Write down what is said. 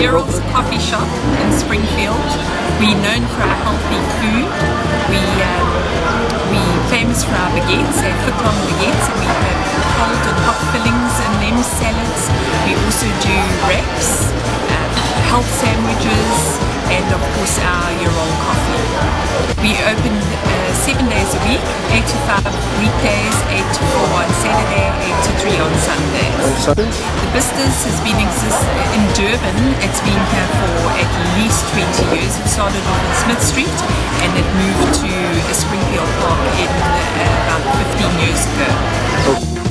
Gerald's Coffee Shop in Springfield. We're known for our healthy food. We're famous for our baguettes, our foot-long baguettes, and we have cold and hot fillings in them, salads. We also do wraps, health sandwiches, and of course our year-old coffee. We open 7 days a week, 8 to 5 weekdays, 8 to 4 on Saturday, 8 to 3 on Sundays. And Sundays? The business has been in Durban. It's been here for at least 20 years. It started off on Smith Street and it moved to Springfield Park in about 15 years ago.